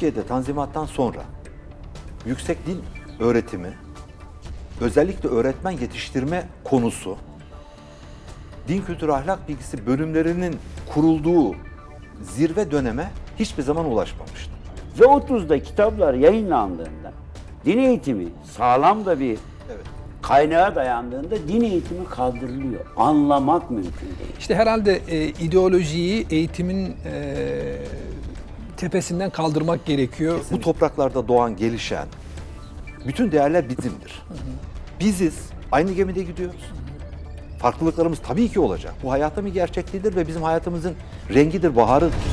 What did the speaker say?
Türkiye'de Tanzimat'tan sonra yüksek din öğretimi, özellikle öğretmen yetiştirme konusu, din kültürü ahlak bilgisi bölümlerinin kurulduğu zirve döneme hiçbir zaman ulaşmamıştı. Ve 30'da kitaplar yayınlandığında din eğitimi sağlam da bir kaynağa dayandığında din eğitimi kaldırılıyor. Anlamak mümkün değil. İşte herhalde ideolojiyi eğitimin tepesinden kaldırmak gerekiyor. Bu topraklarda doğan, gelişen bütün değerler bizimdir. Biziz, aynı gemide gidiyoruz. Farklılıklarımız tabii ki olacak. Bu hayatın bir gerçekliğidir ve bizim hayatımızın rengidir, baharıdır.